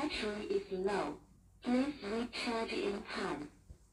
battery is low. Please recharge in time.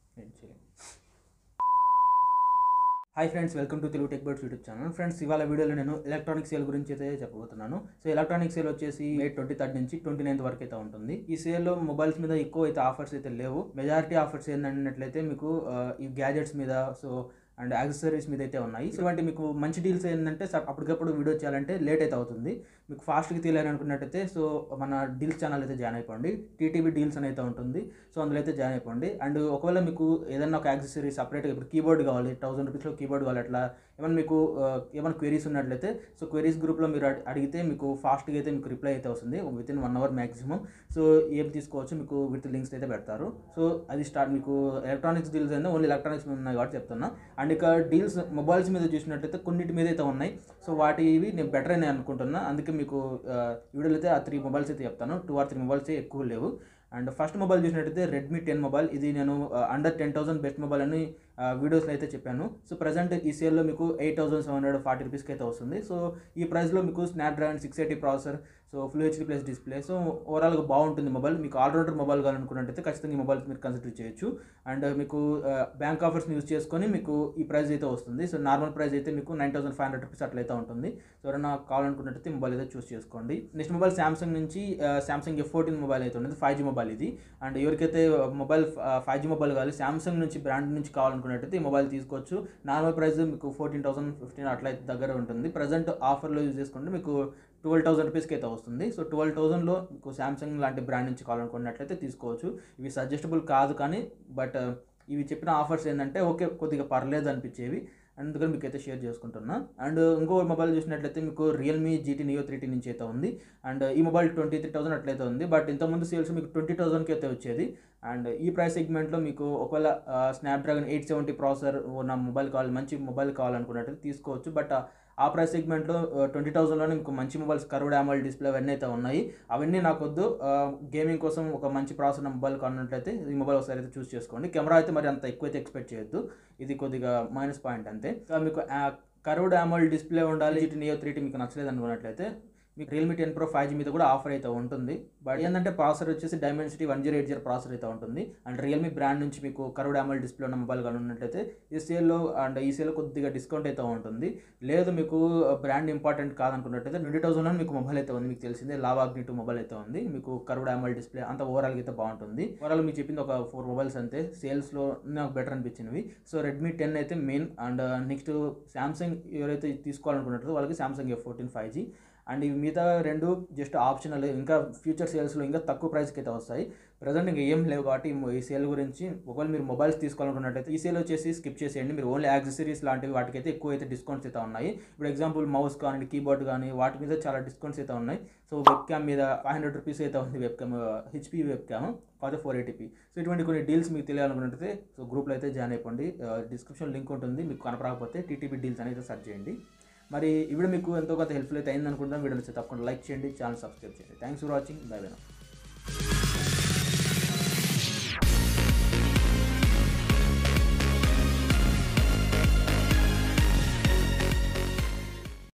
Hi friends, welcome to Telugu tech birds YouTube channel. Friends, ఇవాళ వీడియోలో నేను electronic sale గురించి అయితే చెప్పబోతున్నాను. సో ఎలక్ట్రానిక్ సేల్ వచ్చేసి మే 23 నుంచి 29 వరకు అయితే ఉంటుంది. ఈ సేల్లో మొబైల్స్ మీద ఎక్కువ అయితే ఆఫర్స్ అయితే లేవు. మెజారిటీ ఆఫర్స్ ఏంటంటే మీకు ఈ గ్యాజెట్స్ మీద అండ్ యాక్సెసరీస్ మీద అయితే ఉన్నాయి. సో ఇలాంటి మీకు మంచి డీల్స్ ఏంటంటే అప్పటికప్పుడు వీడియో చేయాలంటే లేట్ అయితే అవుతుంది. మీకు ఫాస్ట్గా తీయాలని అనుకున్నట్టయితే సో మన డీల్స్ ఛానల్ అయితే జాయిన్ అయిపోండి. టీటీవీ డీల్స్ అని అయితే ఉంటుంది. సో అందులో అయితే జాయిన్ అయిపోండి. అండ్ ఒకవేళ మీకు ఏదైనా ఒక యాక్సెసరీ సపరేట్గా ఇప్పుడు కీబోర్డ్ కావాలి, 1000 రూపీస్లో కీబోర్డ్ కావాలి, అట్లా ఏమైనా మీకు ఏమైనా క్వెరీస్ ఉన్నట్లయితే సో క్వెరీస్ గ్రూప్లో మీరు అడిగితే మీకు ఫాస్ట్గా అయితే మీకు రిప్లై అయితే వస్తుంది within 1 hour maximum. So ఏం తీసుకోవచ్చు మీకు విత్ లింక్స్ అయితే పెడతారు. సో అది స్టార్ట్ మీకు ఎలక్ట్రానిక్స్ డీల్స్ అయినా ఓన్లీ ఎలక్ట్రానిక్స్ మీద ఉన్నాయి కాబట్టి చెప్తున్నా. అండ్ ఇక డీల్స్ మొబైల్స్ మీద చూసినట్టయితే కొన్నిటి మీద అయితే ఉన్నాయి. సో వాటివి నేను బెటర్ అని అనుకుంటున్నా. అందుకే మీకు వీడియోలో అయితే ఆ 3 మొబైల్స్ అయితే చెప్తాను. 2 or 3 మొబైల్స్ ఎక్కువ లేవు. అండ్ ఫస్ట్ మొబైల్ చూసినట్టయితే రెడ్మీ 10 మొబైల్. ఇది నేను అండర్ 10,000 బెస్ట్ మొబైల్ అని వీడియోస్లో అయితే చెప్పాను. సో ప్రజెంట్ ఈ సేల్లో మీకు 8,740 రూపీస్కి అయితే వస్తుంది. సో ఈ ప్రైస్లో మీకు Snapdragon 680 processor, so full HD plus display, so ఓవరాల్గా బాగుంటుంది మొబైల్. మీకు ఆల్రౌండర్ మొబైల్ కావాలనుకున్నట్టయితే ఖచ్చితంగా ఈ మొబైల్ మీరు కన్సిడర్ చేయొచ్చు. అండ్ మీకు బ్యాంక్ ఆఫర్స్ని యూజ్ చేసుకొని మీకు ఈ ప్రైస్ అయితే వస్తుంది. సో నార్మల్ ప్రైస్ అయితే మీకు 9,500 రూపీస్ అట్లయితే ఉంటుంది. సో ఎవరైనా కావాలనుకున్నట్టయితే మొబైల్ అయితే చూస్ చేసుకోండి. నెక్స్ట్ మొబైల్ సామ్సంగ్ నుంచి సామ్సంగ్ F14 మొబైల్ అయితే ఉంటుంది. 5G మొబైల్ ఇది. అండ్ ఎవరికైతే మొబైల్ 5G మొబైల్ కావాలి, సామ్సంగ్ నుంచి బ్రాండ్ నుంచి కావాలనుకున్నట్టయితే ఈ మొబైల్ తీసుకోవచ్చు. నార్మల్ ప్రైస్ మీకు 14,000, 15 అట్లా అయితే దగ్గర ఉంటుంది. ప్రజెంట్ ఆఫర్లో యూజ్ చేసుకుంటే మీకు 12,000 రూపీస్కి అయితే వస్తుంది. సో 12,000లో మీకు సామ్సంగ్ లాంటి బ్రాండ్ నుంచి కావాలనుకున్నట్లయితే తీసుకోవచ్చు. ఇవి సజెస్టబుల్ కాదు కానీ బట్ ఇవి చెప్పిన ఆఫర్స్ ఏంటంటే ఓకే కొద్దిగా పర్లేదు అనిపించేవి, అందుకని మీకు అయితే షేర్ చేసుకుంటున్నా. అండ్ ఇంకో మొబైల్ చూసినట్లయితే మీకు రియల్మీ GT Neo 3T నుంచి అయితే ఉంది. అండ్ ఈ మొబైల్ 23,000 అట్లయితే ఉంది. బట్ ఇంతకుముందు సేల్స్ మీకు 20,000కి అయితే వచ్చేది. అండ్ ఈ ప్రైస్ సెగ్మెంట్లో మీకు ఒకవేళ స్నాప్డ్రాగన్ 870 ప్రాసెసర్ ఉన్న మొబైల్ కావాలి, మంచి మొబైల్ కావాలనుకున్నట్టు తీసుకోవచ్చు. బట్ ఆ ప్రైస్ సెగ్మెంట్లో 20,000లోనే మీకు మంచి మొబైల్స్, కర్వ్డ్ AMOLED డిస్ప్లే అవన్నీ అయితే ఉన్నాయి. అవన్నీ నాకు వద్దు. గేమింగ్ కోసం ఒక మంచి ప్రాసెసర్ మొబైల్ కావాలంటే ఈ మొబైల్ ఒకసారి అయితే చూస్ చేసుకోండి. కెమెరా అయితే మరి అంత ఎక్కువైతే ఎక్స్పెక్ట్ చేయొద్దు. ఇది కొద్దిగా మైనస్ పాయింట్ అంతే. మీకు కర్వ్డ్ AMOLED డిస్ప్లే ఉండాలి. GT Neo 3T మీకు నచ్చలేదు అనుకున్నట్లయితే మీకు రియల్మీ 10 Pro 5G మీద కూడా ఆఫర్ అయితే ఉంటుంది. బట్ ఏంటంటే ప్రాసెసర్ వచ్చేసి Dimensity 1080 ప్రాసెసర్ అయితే ఉంటుంది. అండ్ రియల్మీ బ్రాండ్ నుంచి మీకు కర్వ్డ్ AMOLED డిస్ప్లే ఉన్న మొబైల్ కానీ ఉన్నట్లయితే ఈ సేల్లో కొద్దిగా డిస్కౌంట్ అయితే ఉంటుంది. లేదు మీకు బ్రాండ్ ఇంపార్టెంట్ కాదనుకున్నట్టయితే 20,000లో మీకు మొబైల్ అయితే ఉంది. మీకు తెలిసిందే లావా Agni 2 మొబైల్ అయితే ఉంది. మీకు కర్వ్డ్ AMOLED డిస్ప్లే అంత ఓవరాల్గా అయితే బాగుంటుంది. ఓవరాల్ మీకు చెప్పింది ఒక 4 మొబైల్స్ అంతే. సేల్స్లో నాకు బెటర్ అనిపించినవి. సో రెడ్మీ 10 అయితే మెయిన్. అండ్ నెక్స్ట్ సామ్సంగ్ ఎవరైతే తీసుకోవాలనుకున్నట్టు వాళ్ళకి సామ్సంగ్ F14 5G. అండ్ ఇవి మిగతా 2 జస్ట్ ఆప్షనల్. ఇంకా ఫ్యూచర్ సేల్స్లో ఇంకా తక్కువ ప్రైస్కి అయితే వస్తాయి. ప్రజెంట్ ఇంకా ఏం లేవు కాబట్టి ఈ సేల్ గురించి ఒకవేళ మీరు మొబైల్స్ తీసుకోవాలనుకున్నట్టయితే ఈ సేల్ వచ్చేసి స్కిప్ చేసేయండి. మీరు ఓన్లీ యాక్సెసరీస్ లాంటివి వాటికైతే ఎక్కువ అయితే డిస్కౌంట్స్ అయితే ఉన్నాయి. ఇప్పుడు ఎగ్జాంపుల్ మౌస్ కానీ కీబోర్డ్ కానీ వాటి మీద చాలా డిస్కౌంట్స్ అయితే ఉన్నాయి. సో వెబ్ క్యామ్ మీద 500 రూపీస్ అయితే ఉంది. Web cam HP web cam 480p. So ఇటువంటి కొన్ని డీల్స్ మీకు తెలియాలనుకున్నట్టయితే సో గ్రూప్లో అయితే జాయిన్ అయిపోండి. డిస్క్రిప్షన్ లింక్ ఉంటుంది. మీకు కనపడకపోతే TTB డీల్స్ అనేది సెర్చ్ చేయండి. మరి ఈ వీడియో మీకు ఎంతో కొంత హెల్ప్ఫుల్ అయితే అయింది అనుకుంటున్నాను. వీడియో నచ్చితే తప్పకుండా లైక్ చేయండి, ఛానల్ సబ్స్క్రైబ్ చేయండి. Thanks for watching. Bye by.